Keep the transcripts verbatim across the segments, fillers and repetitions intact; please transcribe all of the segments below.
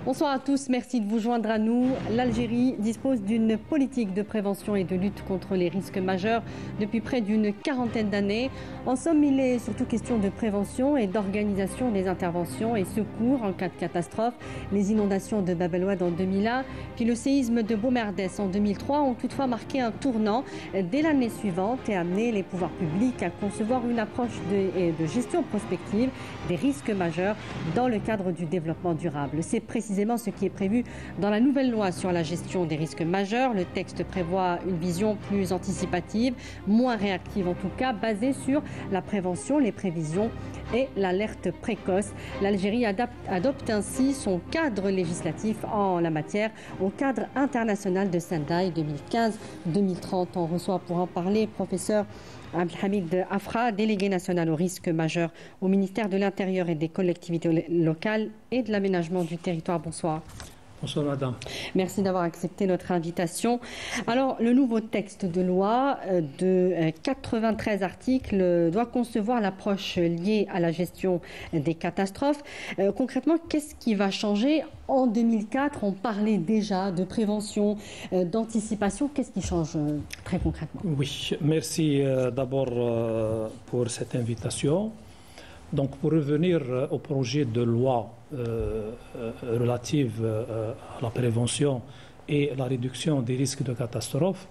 Bonsoir à tous, merci de vous joindre à nous. L'Algérie dispose d'une politique de prévention et de lutte contre les risques majeurs depuis près d'une quarantaine d'années. En somme, il est surtout question de prévention et d'organisation des interventions et secours en cas de catastrophe. Les inondations de Bab el Oued en deux mille un, puis le séisme de Boumerdès en deux mille trois ont toutefois marqué un tournant dès l'année suivante et amené les pouvoirs publics à concevoir une approche de, de gestion prospective des risques majeurs dans le cadre du développement durable. C'est précisément ce qui est prévu dans la nouvelle loi sur la gestion des risques majeurs. Le texte prévoit une vision plus anticipative, moins réactive en tout cas, basée sur la prévention, les prévisions et l'alerte précoce. L'Algérie adopte ainsi son cadre législatif en la matière au cadre international de Sendai deux mille quinze deux mille trente. On reçoit pour en parler professeur Abdelhamid Afra, délégué national aux risques majeurs au ministère de l'Intérieur et des collectivités locales et de l'aménagement du territoire. Bonsoir. Bonsoir madame. Merci d'avoir accepté notre invitation. Alors, le nouveau texte de loi de quatre-vingt-treize articles doit concevoir l'approche liée à la gestion des catastrophes. Euh, concrètement, qu'est-ce qui va changer? En deux mille quatre, on parlait déjà de prévention, euh, d'anticipation. Qu'est-ce qui change euh, très concrètement? Oui, merci euh, d'abord euh, pour cette invitation. Donc, pour revenir euh, au projet de loi euh, euh, relative euh, à la prévention et la réduction des risques de catastrophes,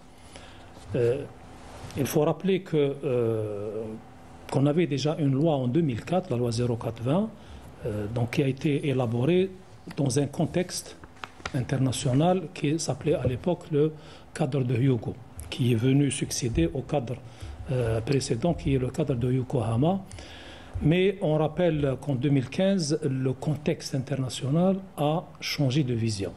euh, il faut rappeler que, euh, qu'on avait déjà une loi en deux mille quatre, la loi zéro quatre vingt, euh, donc, qui a été élaborée dans un contexte international qui s'appelait à l'époque le cadre de Hyogo, qui est venu succéder au cadre euh, précédent, qui est le cadre de Yokohama. Mais on rappelle qu'en deux mille quinze, le contexte international a changé de vision.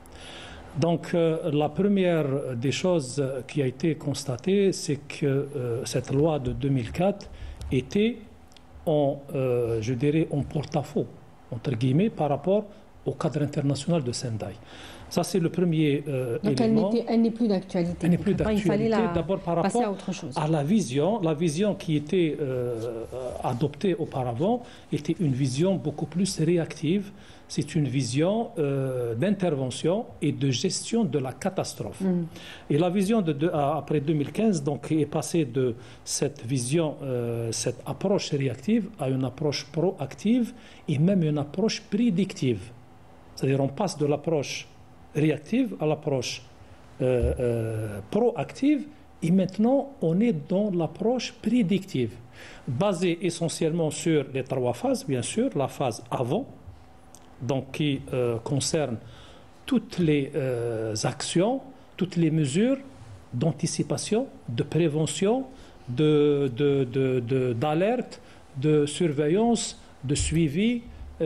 Donc, euh, la première des choses qui a été constatée, c'est que euh, cette loi de deux mille quatre était en, euh, je dirais, en porte-à-faux, entre guillemets, par rapport au cadre international de Sendai. Ça, c'est le premier euh, Donc élément. Donc, elle n'est plus d'actualité. Elle n'est plus d'actualité. D'abord, par rapport à, autre chose. à la vision. La vision qui était euh, adoptée auparavant était une vision beaucoup plus réactive. C'est une vision euh, d'intervention et de gestion de la catastrophe. Mm. Et la vision de, de, après deux mille quinze donc, est passée de cette vision, euh, cette approche réactive à une approche proactive et même une approche prédictive. C'est-à-dire on passe de l'approche réactive à l'approche euh, euh, proactive et maintenant on est dans l'approche prédictive, basée essentiellement sur les trois phases, bien sûr, la phase avant, donc qui euh, concerne toutes les euh, actions, toutes les mesures d'anticipation, de prévention, de, de, de, de, d'alerte, de surveillance, de suivi,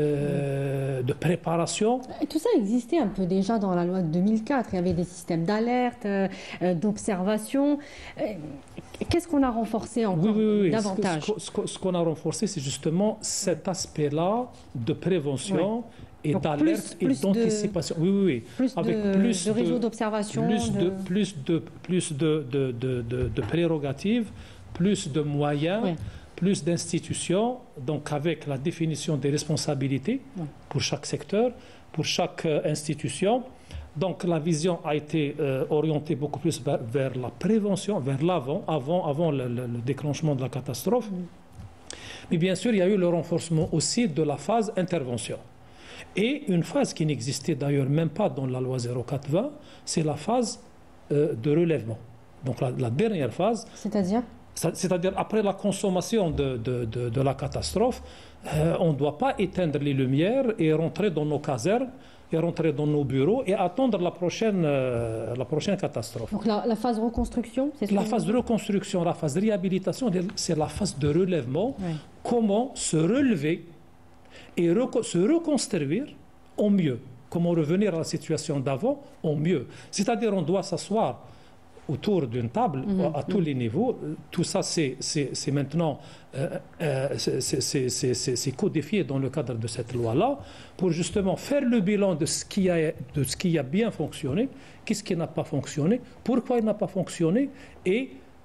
Euh, de préparation. Et tout ça existait un peu déjà dans la loi de deux mille quatre. Il y avait des systèmes d'alerte, euh, d'observation. Euh, Qu'est-ce qu'on a renforcé encore oui, oui, oui. davantage? Ce, ce, ce qu'on a renforcé, c'est justement cet aspect-là de prévention oui. et d'alerte et d'anticipation. Oui, oui, oui. Plus Avec de, plus de réseaux d'observation. Plus de, de... plus de, plus de, de, de, de, de prérogatives, plus de moyens. Oui. Plus d'institutions, donc avec la définition des responsabilités oui. pour chaque secteur, pour chaque euh, institution. Donc la vision a été euh, orientée beaucoup plus vers, vers la prévention, vers l'avant, avant, avant le, le, le déclenchement de la catastrophe. Oui. Mais bien sûr, il y a eu le renforcement aussi de la phase intervention. Et une phase qui n'existait d'ailleurs même pas dans la loi zéro quatre vingt, c'est la phase euh, de relèvement. Donc la, la dernière phase. C'est-à-dire ? C'est-à-dire, après la consommation de, de, de, de la catastrophe, euh, on ne doit pas éteindre les lumières et rentrer dans nos casernes, et rentrer dans nos bureaux et attendre la prochaine, euh, la prochaine catastrophe. Donc la, la phase reconstruction, c'est ce La phase de reconstruction, la phase de réhabilitation, c'est la phase de relèvement. Oui. Comment se relever et reco- se reconstruire au mieux. Comment revenir à la situation d'avant au mieux. C'est-à-dire, on doit s'asseoir autour d'une table, mmh, à tous mmh. les niveaux. Tout ça, c'est, c'est, c'est maintenant euh, euh, c'est, c'est, c'est, c'est, c'est codifié dans le cadre de cette loi-là pour justement faire le bilan de ce qui a, de ce qui a bien fonctionné, qu'est-ce qui n'a pas fonctionné, pourquoi il n'a pas fonctionné et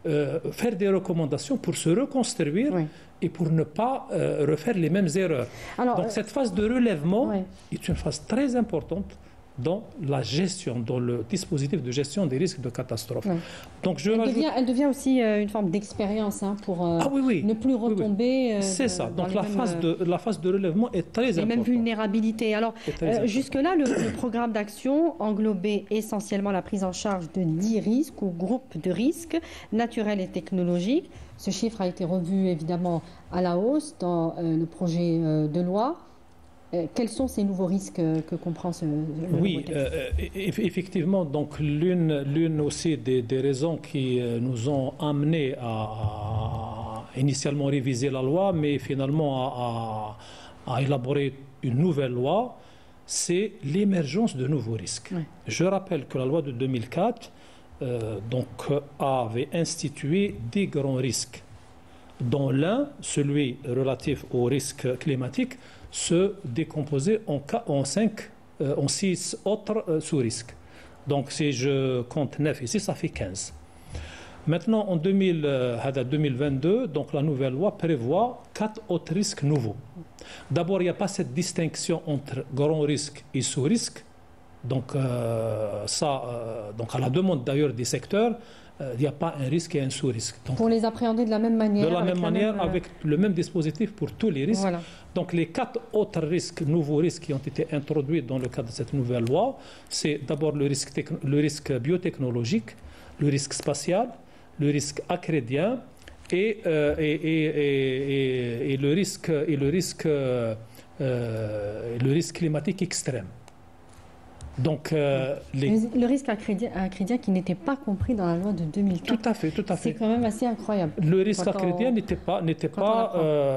euh, faire des recommandations pour se reconstruire oui. et pour ne pas euh, refaire les mêmes erreurs. Alors, Donc euh, cette phase de relèvement oui. est une phase très importante dans la gestion, dans le dispositif de gestion des risques de catastrophe. Oui. Donc je elle, rajoute... devient, elle devient aussi euh, une forme d'expérience hein, pour euh, ah, oui, oui. ne plus retomber. Oui, oui. C'est ça. Donc la, mêmes, phase de, la phase de relèvement est très les importante. Les mêmes vulnérabilités. Alors euh, jusque-là, le, le programme d'action englobait essentiellement la prise en charge de dix risques ou groupes de risques naturels et technologiques. Ce chiffre a été revu évidemment à la hausse dans euh, le projet euh, de loi. Euh, quels sont ces nouveaux risques que, que comprend ce le Oui, euh, effectivement. Donc l'une, l'une aussi des, des raisons qui euh, nous ont amenés à, à initialement réviser la loi, mais finalement à, à, à élaborer une nouvelle loi, c'est l'émergence de nouveaux risques. Oui. Je rappelle que la loi de deux mille quatre euh, donc, avait institué des grands risques, dont l'un, celui relatif aux risques climatiques, se décomposer en, en, cinq, euh, en six autres euh, sous-risques. Donc si je compte neuf ici, ça fait quinze. Maintenant, en deux mille, euh, deux mille vingt-deux, donc la nouvelle loi prévoit quatre autres risques nouveaux. D'abord, il n'y a pas cette distinction entre grands risques et sous-risques. Donc, euh, ça, euh, donc à la demande d'ailleurs des secteurs, il n'y a pas un risque et un sous-risque. Donc, pour les appréhender de la même manière. De la même manière, même... avec le même dispositif pour tous les risques. Voilà. Donc les quatre autres risques, nouveaux risques qui ont été introduits dans le cadre de cette nouvelle loi, c'est d'abord le risque, techn... le risque biotechnologique, le risque spatial, le risque acrédien et, euh, et, et, et, et, le risque, et le risque, euh, le risque climatique extrême. Donc, euh, les... Le risque acrédien, acrédien qui n'était pas compris dans la loi de deux mille quatre. Tout à fait, tout à fait. C'est quand même assez incroyable. Le risque acrédien on... n'était pas, n'était pas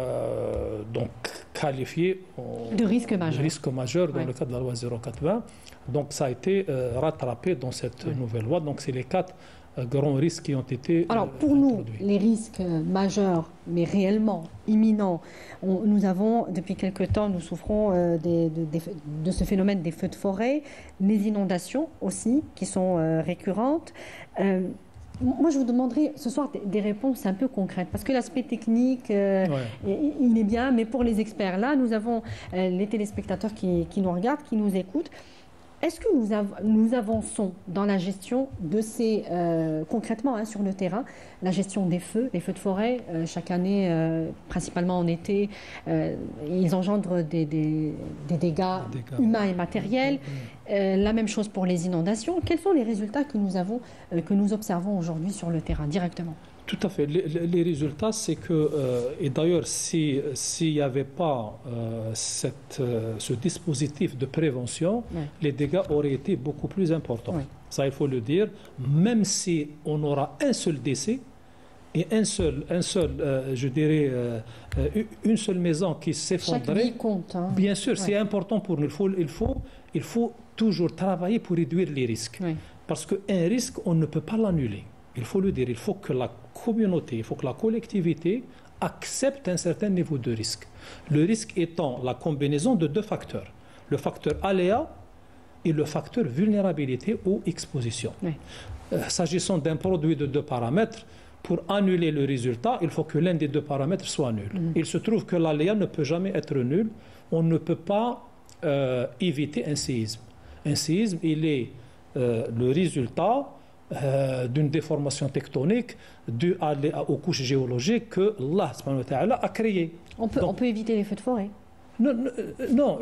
euh, donc, qualifié en... de risque majeur, de risque majeur dans ouais. le cadre de la loi zéro quatre vingt. Donc ça a été euh, rattrapé dans cette ouais. nouvelle loi. Donc c'est les quatre euh, grands risques qui ont été Alors euh, pour introduits. Nous, les risques majeurs, mais réellement imminents, on, nous avons, depuis quelque temps, nous souffrons euh, des, de, des, de ce phénomène des feux de forêt, les inondations aussi, qui sont euh, récurrentes. Euh, Moi, je vous demanderai ce soir des, des réponses un peu concrètes, parce que l'aspect technique, euh, ouais. il est bien, mais pour les experts, là, nous avons euh, les téléspectateurs qui, qui nous regardent, qui nous écoutent. Est-ce que nous, av nous avançons dans la gestion de ces, euh, concrètement hein, sur le terrain, la gestion des feux, les feux de forêt, euh, chaque année, euh, principalement en été, euh, ils engendrent des, des, des dégâts, dégâts humains et matériels. Mmh. Euh, la même chose pour les inondations. Quels sont les résultats que nous, avons, euh, que nous observons aujourd'hui sur le terrain, directement ? Tout à fait. Les, les résultats, c'est que, euh, et d'ailleurs, s'il si n'y avait pas euh, cette, euh, ce dispositif de prévention, oui. les dégâts auraient été beaucoup plus importants. Oui. Ça, il faut le dire. Même si on aura un seul décès et un seul, un seul euh, je dirais, euh, une seule maison qui s'effondrait. Chaque vie compte. Hein. Bien sûr, oui. c'est important pour nous. Il faut, il, faut, il faut toujours travailler pour réduire les risques. Oui. Parce qu'un risque, on ne peut pas l'annuler. Il faut le dire, il faut que la communauté, il faut que la collectivité accepte un certain niveau de risque. Le risque étant la combinaison de deux facteurs, le facteur aléa et le facteur vulnérabilité ou exposition. Oui. Euh, S'agissant d'un produit de deux paramètres, pour annuler le résultat, il faut que l'un des deux paramètres soit nul. Mmh. Il se trouve que l'aléa ne peut jamais être nul. On ne peut pas euh, éviter un séisme. Un séisme, il est euh, le résultat Euh, d'une déformation tectonique due à, à, aux couches géologiques que Allah subhanahu wa ta'ala a créées. On peut, Donc, on peut éviter les feux de forêt. Non, non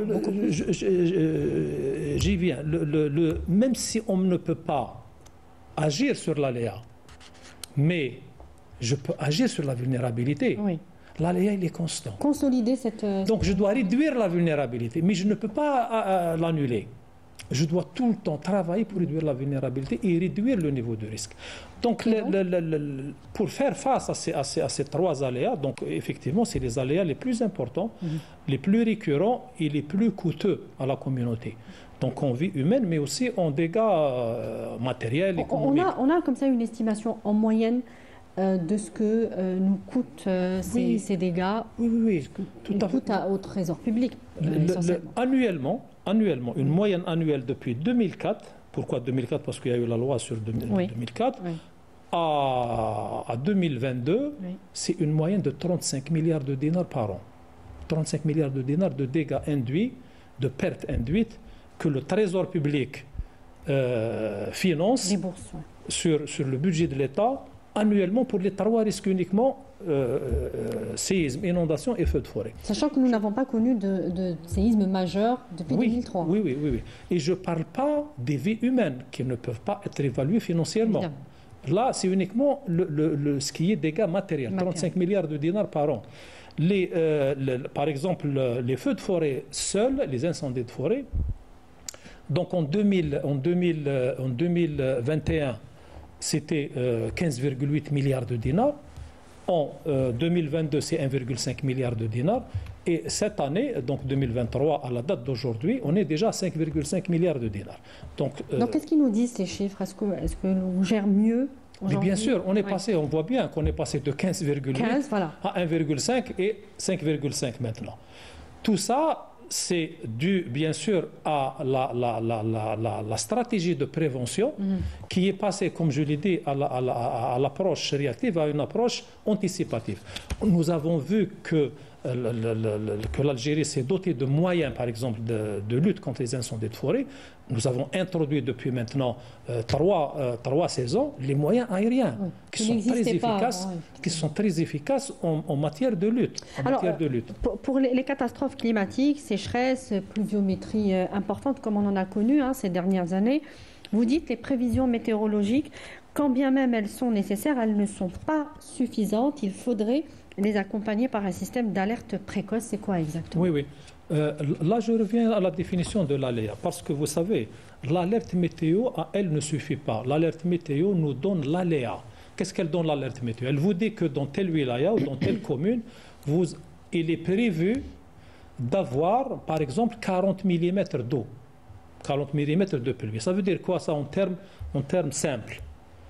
j'y viens. Le, le, le, même si on ne peut pas agir sur l'aléa, mais je peux agir sur la vulnérabilité. Oui. L'aléa, il est constant. Consolider cette... Donc je dois réduire la vulnérabilité, mais je ne peux pas l'annuler. Je dois tout le temps travailler pour réduire la vulnérabilité et réduire le niveau de risque. Donc, le, le, le, le, pour faire face à ces, à, ces, à ces trois aléas, donc effectivement, c'est les aléas les plus importants, mm-hmm. les plus récurrents et les plus coûteux à la communauté. Donc, en vie humaine, mais aussi en dégâts euh, matériels, on, économiques. On a, on a comme ça une estimation en moyenne euh, de ce que euh, nous coûtent euh, ces, oui. ces dégâts. Oui, oui, oui. Tout à coûtent à, au trésor public. Le, le, annuellement, Annuellement, une moyenne annuelle depuis deux mille quatre. Pourquoi deux mille quatre? Parce qu'il y a eu la loi sur deux mille, oui. deux mille quatre. Oui. à, à deux mille vingt-deux, Oui. c'est une moyenne de trente-cinq milliards de dinars par an. trente-cinq milliards de dinars de dégâts induits, de pertes induites que le trésor public euh, finance Les bourses, ouais. sur, sur le budget de l'État annuellement pour les trois risques uniquement, euh, euh, séisme, inondation et feux de forêt. Sachant que nous n'avons pas connu de, de séisme majeur depuis Oui, deux mille trois. oui, oui, oui, oui. Et je ne parle pas des vies humaines qui ne peuvent pas être évaluées financièrement. Évidemment. Là, c'est uniquement le, le, le, ce qui est dégâts matériels, Matériel. trente-cinq milliards de dinars par an. Les, euh, le, par exemple, le, les feux de forêt seuls, les incendies de forêt, donc en, deux mille, en, deux mille, euh, en deux mille vingt et un, c'était euh, quinze virgule huit milliards de dinars. En euh, deux mille vingt-deux, c'est un virgule cinq milliard de dinars. Et cette année, donc deux mille vingt-trois, à la date d'aujourd'hui, on est déjà à cinq virgule cinq milliards de dinars. Donc, euh, Donc, qu'est-ce qu'ils nous disent ces chiffres? Est-ce que, est-ce que l'on gère mieux mais bien sûr, on est Ouais. passé, on voit bien qu'on est passé de quinze virgule huit quinze, voilà. à un virgule cinq et cinq virgule cinq maintenant. Tout ça, c'est dû bien sûr à la, la, la, la, la, la stratégie de prévention Mhm. qui est passée, comme je l'ai dit, à, la, à, la, à l'approche réactive, à une approche anticipative. Nous avons vu que, euh, le, le, le, que l'Algérie s'est dotée de moyens, par exemple, de, de lutte contre les incendies de forêt. Nous avons introduit depuis maintenant euh, trois, euh, trois saisons les moyens aériens Oui, qui, qui sont très n'existaient pas efficaces, avant, oui. qui sont très efficaces en, en matière de lutte. En Alors, matière de euh, lutte. Pour, pour les, les catastrophes climatiques, sécheresse, pluviométrie euh, importante comme on en a connu hein, ces dernières années, vous dites les prévisions météorologiques, quand bien même elles sont nécessaires, elles ne sont pas suffisantes. Il faudrait les accompagner par un système d'alerte précoce. C'est quoi exactement? Oui, oui. Euh, là, je reviens à la définition de l'aléa, parce que vous savez, l'alerte météo, à elle, ne suffit pas. L'alerte météo nous donne l'aléa. Qu'est-ce qu'elle donne, l'alerte météo? Elle vous dit que dans telle wilaya ou dans telle commune, vous, il est prévu d'avoir, par exemple, quarante millimètres d'eau, quarante millimètres de pluie. Ça veut dire quoi, ça, en termes en termes simples?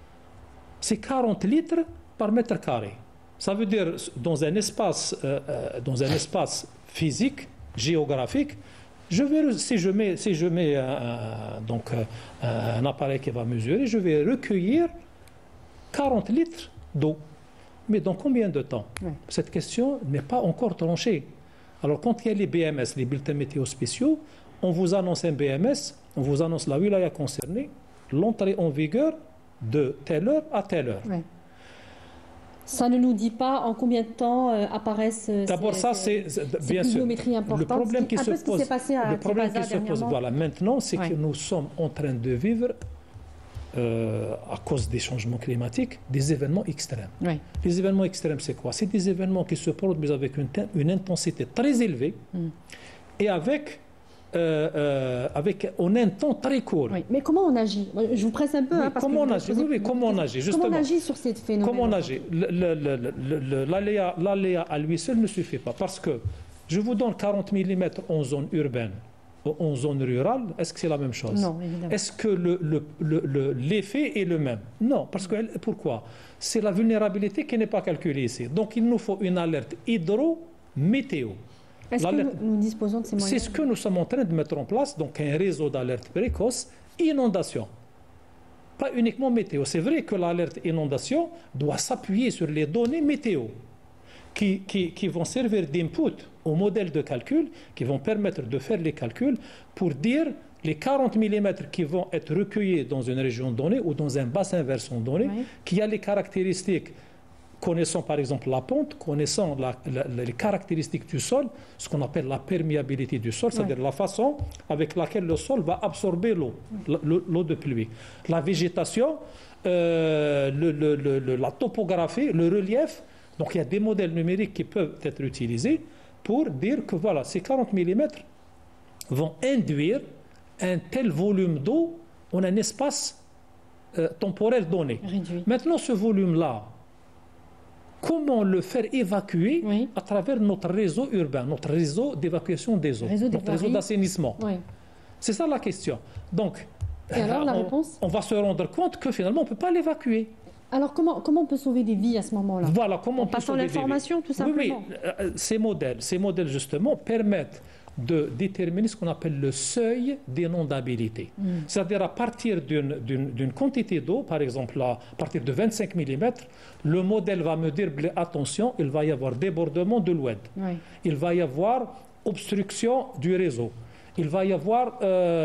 C'est quarante litres par mètre carré. Ça veut dire, dans un espace, euh, euh, dans un espace physique, géographique, je vais, si je mets, si je mets un, donc, un appareil qui va mesurer, je vais recueillir quarante litres d'eau. Mais dans combien de temps? Oui. Cette question n'est pas encore tranchée. Alors, quand il y a les B M S, les bulletins météo spéciaux, on vous annonce un B M S, on vous annonce la wilaya concernée, l'entrée en vigueur de telle heure à telle heure. Ouais. Ça ne nous dit pas en combien de temps euh, apparaissent euh, D'abord, ces, ça, ces- c'est ces bien sûr. pluviométries importantes. Le problème qui un se peu ce qui pose, s'est passé à le problème Tipaza qui se pose, dernièrement. voilà, maintenant, c'est Ouais. que nous sommes en train de vivre, euh, à cause des changements climatiques, des événements extrêmes. Oui. Les événements extrêmes, c'est quoi? C'est des événements qui se produisent avec une, te- une intensité très élevée Mm. et avec, euh, euh, avec en un temps très court. Oui. Mais comment on agit? Je vous presse un peu. Oui, hein, parce comment que on vous agit? posez Oui, oui, beaucoup de comment on questions. agit, Comment on justement. agit sur ces phénomènes? Comment on agit? Le- le- le- le- le- L'aléa l'aléa à lui seul ne suffit pas parce que je vous donne quarante millimètres en zone urbaine ou en zone rurale. Est-ce que c'est la même chose? Non, évidemment. Est-ce que le- le- le- le- l'effet est le même? Non, parce que elle- pourquoi? C'est la vulnérabilité qui n'est pas calculée ici. Donc il nous faut une alerte hydro-météo. Est-ce que L'alerte- nous, nous disposons de ces moyens? C'est ce que nous sommes en train de mettre en place, donc un réseau d'alerte précoce, inondation. Pas uniquement météo. C'est vrai que l'alerte inondation doit s'appuyer sur les données météo qui, qui, qui vont servir d'input au modèle de calcul, qui vont permettre de faire les calculs pour dire les quarante millimètres qui vont être recueillis dans une région donnée ou dans un bassin versant donné, Oui. qui a les caractéristiques, connaissant par exemple la pente, connaissant la- la- les caractéristiques du sol, ce qu'on appelle la perméabilité du sol, c'est-à-dire la façon avec laquelle le sol va absorber l'eau, l- l'eau de pluie. La végétation, euh, le- le- le- le- la topographie, le relief. Donc il y a des modèles numériques qui peuvent être utilisés pour dire que voilà, ces quarante millimètres vont induire un tel volume d'eau en un espace euh, temporel donné. Réduit. Maintenant, ce volume-là, comment le faire évacuer Oui. à travers notre réseau urbain, notre réseau d'évacuation des eaux, Réseau des notre réseau voiries. d'assainissement? Oui. C'est ça la question. Donc, Et alors, la on, réponse? on va se rendre compte que finalement, on ne peut pas l'évacuer. Alors, comment, comment on peut sauver des vies à ce moment-là? Voilà comment En on peut passant sauver des vies. l'information, tout Oui, oui. simplement. Euh, Ces modèles, ces modèles justement permettent de déterminer ce qu'on appelle le seuil d'inondabilité. Mm. C'est-à-dire à partir d'une quantité d'eau, par exemple à partir de vingt-cinq millimètres, le modèle va me dire, attention, il va y avoir débordement de l'Oued, oui. il va y avoir obstruction du réseau, il va y avoir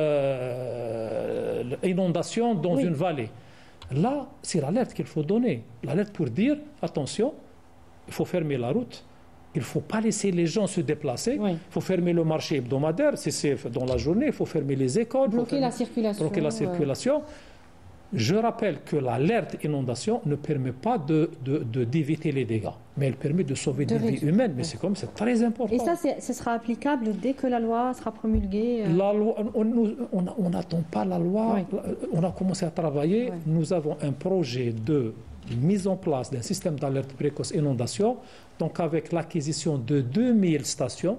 euh, inondation dans oui. une vallée. Là, c'est l'alerte qu'il faut donner. L'alerte pour dire, attention, il faut fermer la route. Il ne faut pas laisser les gens se déplacer. Oui. Il faut fermer le marché hebdomadaire, si c'est dans la journée. Il faut fermer les écoles. Bloquer fermer, la circulation. Bloquer la circulation. Ouais. Je rappelle que l'alerte inondation ne permet pas de, de, de, d'éviter les dégâts, mais elle permet de sauver de des vies humaines. Mais ouais. c'est comme c'est très important. Et ça, ce sera applicable dès que la loi sera promulguée. Euh... La loi, on n'attend pas la loi. Oui. On a commencé à travailler. Oui. Nous avons un projet de mise en place d'un système d'alerte précoce inondation, donc avec l'acquisition de deux mille stations,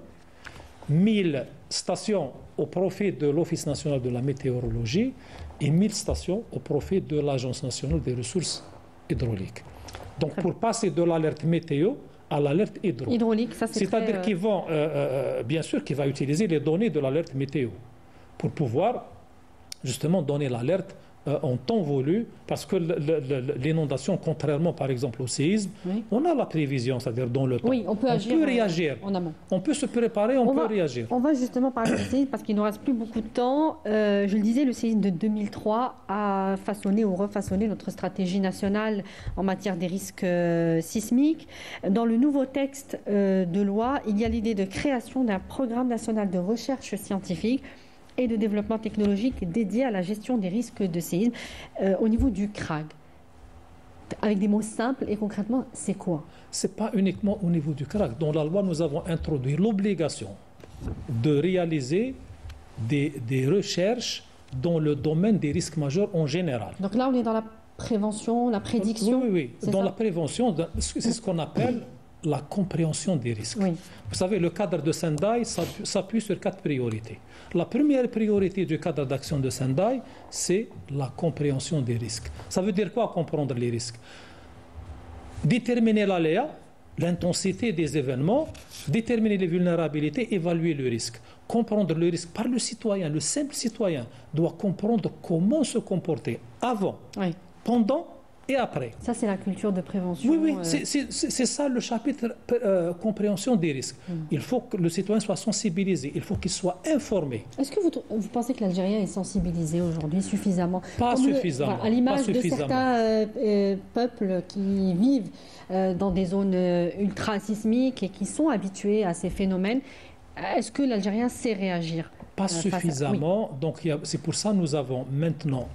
mille stations au profit de l'Office national de la météorologie et mille stations au profit de l'Agence nationale des ressources hydrauliques. Donc pour passer de l'alerte météo à l'alerte hydraulique. Hydraulique, ça c'est C'est-à-dire très... qu'ils vont, euh, euh, bien sûr, qu'il va utiliser les données de l'alerte météo pour pouvoir justement donner l'alerte Euh, en temps voulu, parce que l'inondation, contrairement par exemple au séisme, oui. on a la prévision, c'est-à-dire dans le temps. Oui, on peut, on agir peut réagir. En amont. On peut se préparer, on, on peut va, réagir. On va justement parler du séisme parce qu'il ne nous reste plus beaucoup de temps. Euh, je le disais, le séisme de deux mille trois a façonné ou refaçonné notre stratégie nationale en matière des risques euh, sismiques. Dans le nouveau texte euh, de loi, il y a l'idée de création d'un programme national de recherche scientifique et de développement technologique dédié à la gestion des risques de séisme euh, au niveau du C R A G. Avec des mots simples et concrètement, c'est quoi? Ce n'est pas uniquement au niveau du C R A G. Dans la loi, nous avons introduit l'obligation de réaliser des, des recherches dans le domaine des risques majeurs en général. Donc là, on est dans la prévention, la prédiction. Oui, oui, oui. Dans ça? la prévention, c'est ce qu'on appelle la compréhension des risques. Oui. Vous savez, le cadre de Sendai s'appuie sur quatre priorités. La première priorité du cadre d'action de Sendai, c'est la compréhension des risques. Ça veut dire quoi, comprendre les risques? Déterminer l'aléa, l'intensité des événements, déterminer les vulnérabilités, évaluer le risque. Comprendre le risque par le citoyen, le simple citoyen doit comprendre comment se comporter avant, oui. pendant et après. Ça, c'est la culture de prévention. Oui, oui, euh... c'est ça le chapitre euh, compréhension des risques. Mm. Il faut que le citoyen soit sensibilisé, il faut qu'il soit informé. Est-ce que vous, vous pensez que l'Algérien est sensibilisé aujourd'hui suffisamment? Pas Comme suffisamment. Le, enfin, à l'image de certains euh, euh, peuples qui vivent euh, dans des zones euh, ultra-sismiques et qui sont habitués à ces phénomènes, est-ce que l'Algérien sait réagir? Pas euh, suffisamment. Oui. Donc, c'est pour ça que nous avons maintenant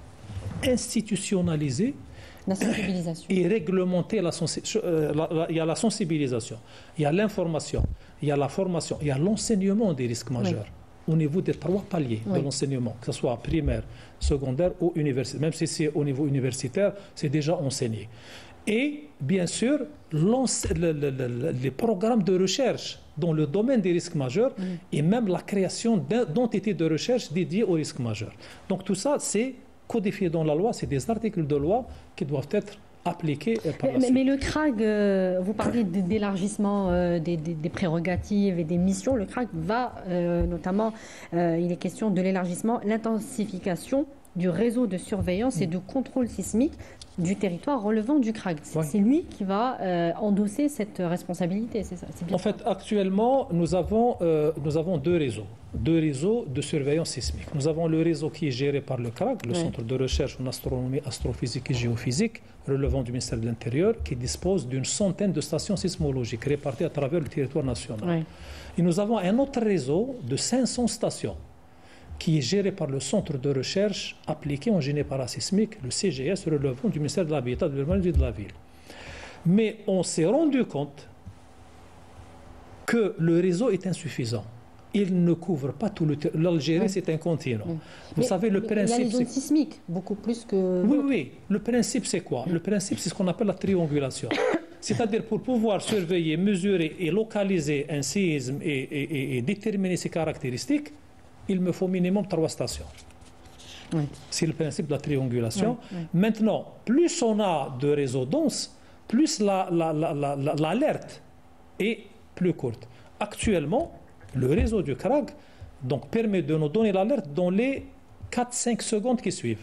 institutionnalisé la sensibilisation. Et réglementer la sensibilisation. Euh, la, la, il y a la sensibilisation, il y a l'information, il y a la formation, il y a l'enseignement des risques majeurs oui. au niveau des trois paliers oui. de l'enseignement, que ce soit primaire, secondaire ou universitaire. Même si c'est au niveau universitaire, c'est déjà enseigné. Et bien sûr, le, le, le, les programmes de recherche dans le domaine des risques majeurs oui. et même la création d'entités de recherche dédiées aux risques majeurs. Donc tout ça, c'est codifié dans la loi, c'est des articles de loi qui doivent être appliqués par la mais, suite. Mais le C R A G, euh, vous parlez d'élargissement euh, des, des, des prérogatives et des missions. Le C R A G va euh, notamment, euh, il est question de l'élargissement, l'intensification du réseau de surveillance mmh. et de contrôle sismique du territoire relevant du C R A G. C'est ouais. lui qui va euh, endosser cette responsabilité, c'est ça, bien En fait, ça. actuellement, nous avons, euh, nous avons deux réseaux. Deux réseaux de surveillance sismique. Nous avons le réseau qui est géré par le C R A G, le oui. Centre de recherche en astronomie, astrophysique et géophysique, relevant du ministère de l'Intérieur, qui dispose d'une centaine de stations sismologiques réparties à travers le territoire national. Oui. Et nous avons un autre réseau de cinq cents stations qui est géré par le Centre de recherche appliqué en génie parasismique, le C G S, relevant du ministère de l'Habitat, de l'Urbanisme et de la Ville. Mais on s'est rendu compte que le réseau est insuffisant. Il ne couvre pas tout le territoire. L'Algérie, oui. c'est un continent. Oui. Vous mais, savez, le principe... Il y a les zones sismiques, beaucoup plus que... Oui, oui. Le principe, c'est quoi? Le principe, c'est ce qu'on appelle la triangulation. C'est-à-dire, pour pouvoir surveiller, mesurer et localiser un séisme et, et, et, et déterminer ses caractéristiques, il me faut minimum trois stations. Oui. C'est le principe de la triangulation. Oui, oui. Maintenant, plus on a de réseaux denses, plus l'alerte la, la, la, la, est plus courte. Actuellement, Le réseau du C R A G donc, permet de nous donner l'alerte dans les quatre à cinq secondes qui suivent.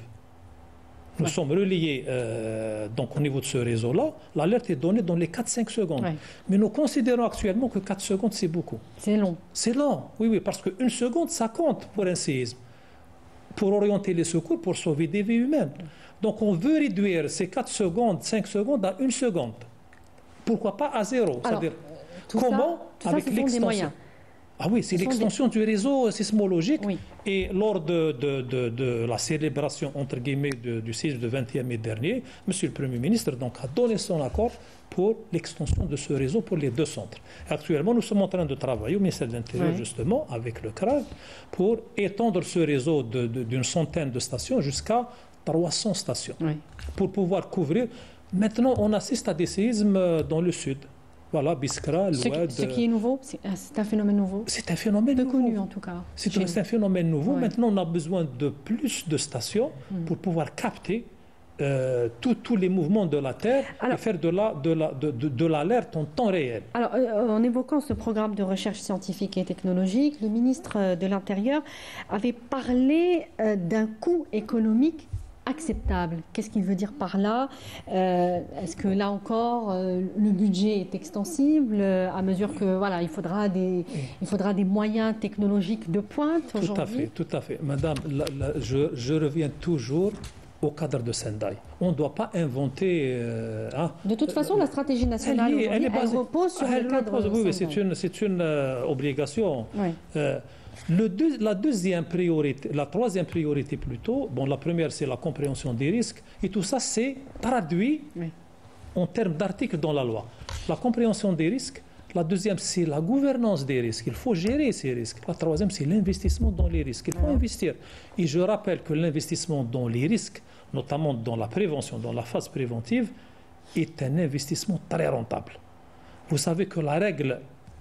Nous ouais. sommes reliés euh, donc, au niveau de ce réseau-là. L'alerte est donnée dans les quatre à cinq secondes. Ouais. Mais nous considérons actuellement que quatre secondes, c'est beaucoup. C'est long. C'est long, oui, oui, parce qu'une seconde, ça compte pour un séisme, pour orienter les secours, pour sauver des vies humaines. Donc on veut réduire ces quatre secondes, cinq secondes à une seconde. Pourquoi pas à zéro? C'est-à-dire, comment, ça, avec l'extension. Ah oui, c'est l'extension des... du réseau sismologique. Oui. Et lors de, de, de, de la célébration, entre guillemets, de, du séisme du vingt et un mai dernier, M. le Premier ministre donc, a donné son accord pour l'extension de ce réseau pour les deux centres. Actuellement, nous sommes en train de travailler au ministère de l'Intérieur, oui. justement, avec le C R A G, pour étendre ce réseau d'une centaine de stations jusqu'à trois cents stations, oui. pour pouvoir couvrir. Maintenant, on assiste à des séismes dans le sud. Voilà, Biskra, l'Oued. Ce qui est nouveau, c'est un phénomène nouveau. C'est un phénomène peu nouveau. connu en tout cas. C'est un, un phénomène nouveau. Ouais. Maintenant, on a besoin de plus de stations mm. pour pouvoir capter euh, tous les mouvements de la Terre alors, et faire de l'alerte la, de la, de, de, de l'alerte en temps réel. Alors, euh, en évoquant ce programme de recherche scientifique et technologique, le ministre de l'Intérieur avait parlé euh, d'un coût économique acceptable. Qu'est-ce qu'il veut dire par là? euh, Est-ce que là encore, euh, le budget est extensible euh, à mesure que voilà, il faudra des, il faudra des moyens technologiques de pointe aujourd'hui? Tout à fait, tout à fait. Madame, la, la, je, je reviens toujours au cadre de Sendai. On ne doit pas inventer... Euh, hein, de toute façon, la stratégie nationale elle, elle, elle repose sur elle le cadre repose, de Oui, oui c'est une, c'est une euh, obligation. Oui. Euh, Le deux, la deuxième priorité, la troisième priorité plutôt, bon, la première c'est la compréhension des risques, et tout ça c'est traduit oui. en termes d'articles dans la loi. La compréhension des risques, la deuxième c'est la gouvernance des risques, il faut gérer ces risques. La troisième c'est l'investissement dans les risques, il faut oui. investir. Et je rappelle que l'investissement dans les risques, notamment dans la prévention, dans la phase préventive, est un investissement très rentable. Vous savez que la règle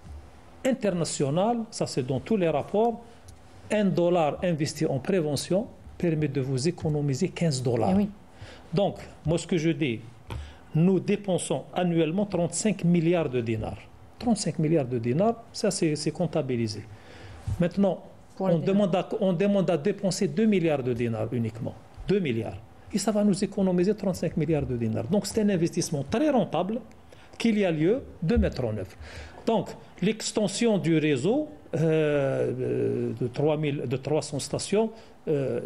international, ça c'est dans tous les rapports, un dollar investi en prévention permet de vous économiser quinze dollars. Oui. Donc, moi ce que je dis, nous dépensons annuellement trente-cinq milliards de dinars. trente-cinq milliards de dinars, ça c'est comptabilisé. Maintenant, on demande, à, on demande à dépenser deux milliards de dinars uniquement. deux milliards. Et ça va nous économiser trente-cinq milliards de dinars. Donc c'est un investissement très rentable qu'il y a lieu de mettre en œuvre. Donc, l'extension du réseau euh, de, trois mille, de trois cents stations, euh,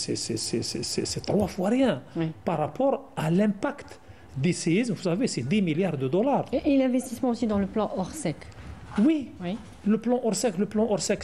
c'est trois fois rien oui. par rapport à l'impact des séismes. Vous savez, c'est dix milliards de dollars. Et, et l'investissement aussi dans le plan Orsec. Oui, oui. Le plan Orsec, le plan Orsec,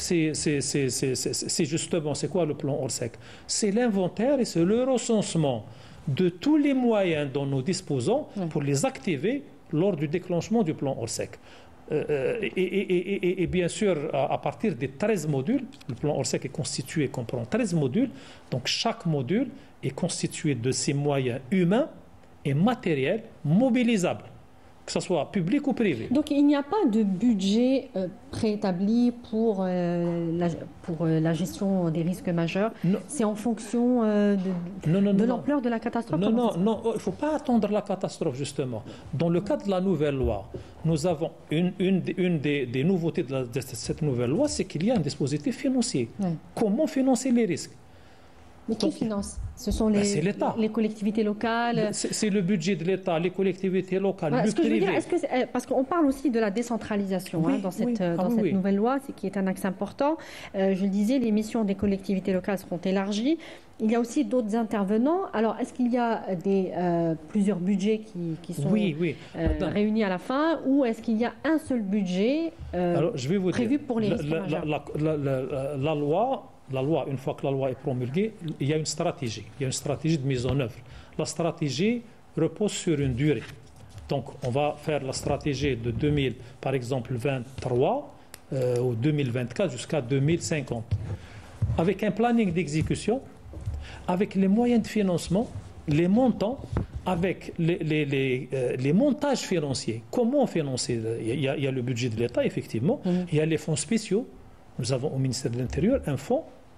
c'est justement, c'est quoi le plan Orsec? C'est l'inventaire et c'est le recensement de tous les moyens dont nous disposons oui. pour les activer lors du déclenchement du plan Orsec. Euh, et, et, et, et bien sûr, à, à partir des treize modules, le plan Orsec est constitué, comprend treize modules, donc chaque module est constitué de ces moyens humains et matériels mobilisables, que ce soit public ou privé. Donc il n'y a pas de budget euh, préétabli pour, euh, la, pour euh, la gestion des risques majeurs. C'est en fonction euh, de, de l'ampleur de la catastrophe. Non, non, non, il ne faut pas attendre la catastrophe justement. Dans le cadre de la nouvelle loi, nous avons une, une, une des, des nouveautés de, la, de cette nouvelle loi, c'est qu'il y a un dispositif financier. Oui. Comment financer les risques? Mais qui finance? Ce sont les, ben les collectivités locales. C'est le budget de l'État, les collectivités locales, voilà, le privé. Dire, que parce qu'on parle aussi de la décentralisation oui, hein, dans cette, oui. dans ah, cette oui. nouvelle loi, qui est un axe important. Euh, je le disais, les missions des collectivités locales seront élargies. Il y a aussi d'autres intervenants. Alors, est-ce qu'il y a des, euh, plusieurs budgets qui, qui sont oui, oui. Euh, réunis à la fin, ou est-ce qu'il y a un seul budget euh, Alors, je vais vous prévu dire, pour les risques la, majeurs la, la, la, la, la loi... La loi, une fois que la loi est promulguée, il y a une stratégie. Il y a une stratégie de mise en œuvre. La stratégie repose sur une durée. Donc, on va faire la stratégie de deux mille, par exemple, vingt-trois euh, ou deux mille vingt-quatre jusqu'à deux mille cinquante. Avec un planning d'exécution, avec les moyens de financement, les montants, avec les, les, les, euh, les montages financiers. Comment financer? il y, a, il y a le budget de l'État, effectivement. Mmh. Il y a les fonds spéciaux. Nous avons au ministère de l'Intérieur un fonds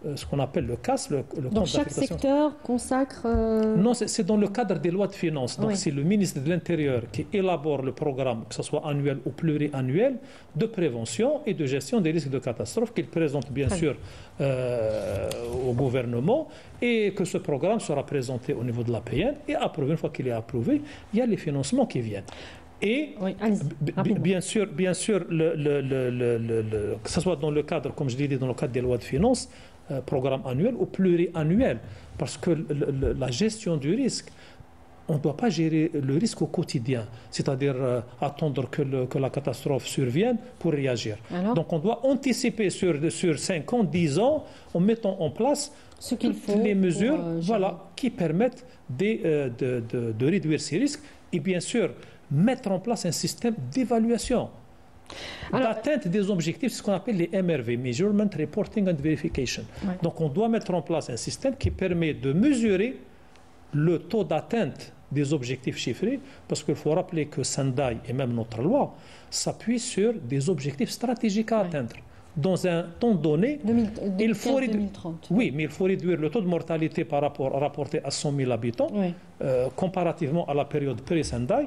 euh, ce qu'on appelle le C A S. Le, le Donc chaque secteur consacre... Euh... Non, c'est dans le cadre des lois de finances. Donc oui. C'est le ministre de l'Intérieur qui élabore le programme, que ce soit annuel ou pluriannuel, de prévention et de gestion des risques de catastrophe qu'il présente bien Très sûr euh, au gouvernement, et que ce programme sera présenté au niveau de l'A P N et approuvé. Une fois qu'il est approuvé, il y a les financements qui viennent. Et oui, bien sûr, bien sûr le, le, le, le, le, que ce soit dans le cadre, comme je l'ai dit, dans le cadre des lois de finances, euh, programme annuel ou pluriannuel, parce que le, le, la gestion du risque, on ne doit pas gérer le risque au quotidien, c'est-à-dire euh, attendre que, le, que la catastrophe survienne pour réagir. Alors Donc on doit anticiper sur, sur cinq ans, dix ans, en mettant en place ce qu'il faut les mesures pour, euh, voilà, qui permettent de, euh, de, de, de réduire ces risques et bien sûr mettre en place un système d'évaluation, d'atteinte des objectifs, ce qu'on appelle les M R V, Measurement, Reporting and Verification. Ouais. Donc on doit mettre en place un système qui permet de mesurer le taux d'atteinte des objectifs chiffrés, parce qu'il faut rappeler que Sendai et même notre loi s'appuient sur des objectifs stratégiques à ouais. atteindre. Dans un temps donné, deux mille, il faut réduire, deux mille trente. Oui, mais il faut réduire le taux de mortalité par rapport rapporté à cent mille habitants, oui. euh, comparativement à la période pré-Sendai,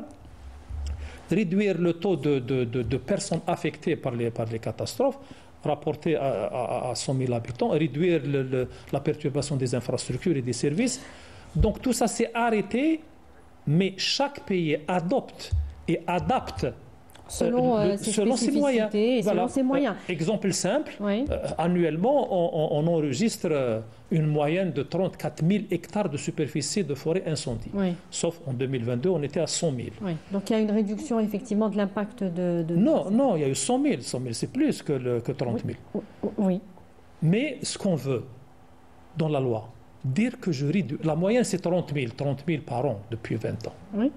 réduire le taux de, de, de, de personnes affectées par les, par les catastrophes, rapporté à, à, à cent mille habitants, réduire le, le, la perturbation des infrastructures et des services. Donc tout ça s'est arrêté, mais chaque pays adopte et adapte selon, euh, ses, selon ses moyens. Et voilà. Selon ses moyens. Euh, exemple simple, oui. euh, annuellement, on, on, on enregistre une moyenne de trente-quatre mille hectares de superficie de forêt incendie. Oui. Sauf en deux mille vingt-deux, on était à cent mille. Oui. Donc il y a une réduction effectivement de l'impact de, de... Non, non, il y a eu cent mille. cent mille, c'est plus que, le, que trente mille. Oui. oui. Mais ce qu'on veut dans la loi, dire que je réduis... La moyenne, c'est trente mille. trente mille par an depuis vingt ans. Oui.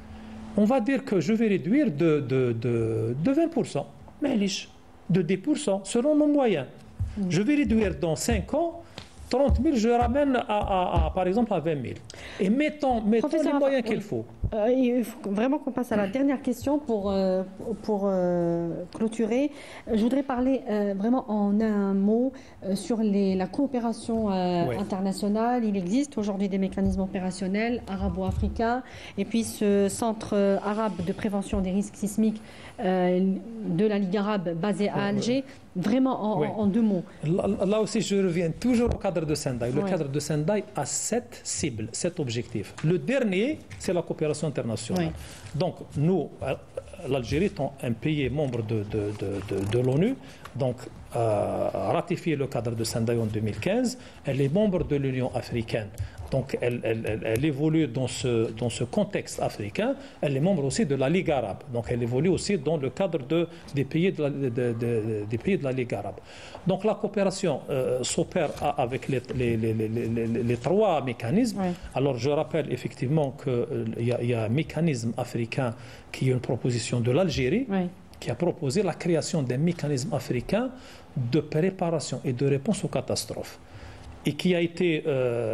On va dire que je vais réduire de, de, de, de vingt pour cent, mais de dix pour cent, selon nos moyens. Mmh. Je vais réduire dans cinq ans, trente mille, je ramène à, à, à, par exemple à vingt mille. Et mettons, mettons les moyens qu'il faut. Euh, il faut vraiment qu'on passe à la dernière question pour, euh, pour euh, clôturer. Je voudrais parler euh, vraiment en un mot euh, sur les, la coopération euh, oui. internationale. Il existe aujourd'hui des mécanismes opérationnels arabo-africains et puis ce centre arabe de prévention des risques sismiques euh, de la Ligue arabe basé à Alger. Vraiment en, oui. en, en deux mots. Là, là aussi, je reviens toujours au cadre de Sendai. Le oui. cadre de Sendai a sept cibles, sept objectifs. Le dernier, c'est la coopération internationale. Oui. Donc, nous, l'Algérie étant un pays membre de, de, de, de, de l'ONU, donc euh, ratifié le cadre de Sendai en deux mille quinze, elle est membre de l'Union africaine. Donc, elle, elle, elle, elle évolue dans ce, dans ce contexte africain. Elle est membre aussi de la Ligue arabe. Donc, elle évolue aussi dans le cadre de, des, pays de la, de, de, de, des pays de la Ligue arabe. Donc, la coopération euh, s'opère avec les, les, les, les, les, les trois mécanismes. Oui. Alors, je rappelle effectivement qu'il euh, y, y a un mécanisme africain qui est une proposition de l'Algérie, oui. qui a proposé la création d'un mécanisme africain de préparation et de réponse aux catastrophes, et qui a été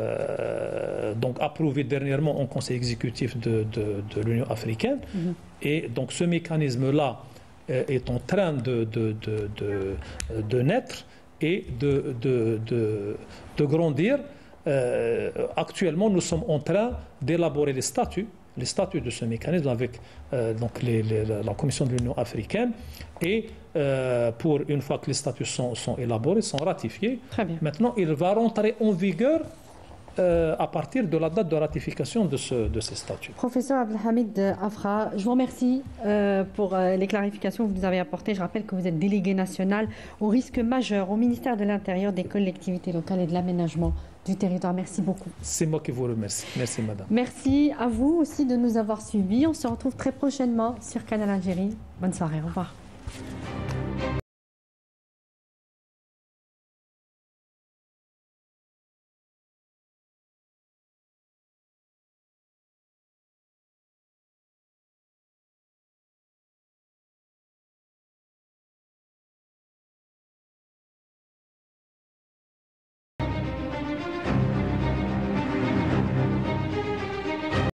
euh, donc approuvé dernièrement au Conseil exécutif de, de, de l'Union africaine. Mm-hmm. Et donc ce mécanisme-là euh, est en train de, de, de, de, de naître et de, de, de, de grandir. Euh, actuellement, nous sommes en train d'élaborer les statuts, les statuts de ce mécanisme avec euh, donc les, les, la Commission de l'Union africaine. Et euh, pour une fois que les statuts sont, sont élaborés, sont ratifiés, maintenant il va rentrer en vigueur euh, à partir de la date de ratification de, ce, de ces statuts. Professeur Abdelhamid Afra, je vous remercie euh, pour euh, les clarifications que vous nous avez apportées. Je rappelle que vous êtes délégué national au risque majeur au ministère de l'Intérieur, des collectivités locales et de l'aménagement du territoire. Merci beaucoup. C'est moi qui vous remercie. Merci, madame. Merci à vous aussi de nous avoir suivis. On se retrouve très prochainement sur Canal Algérie. Bonne soirée. Au revoir.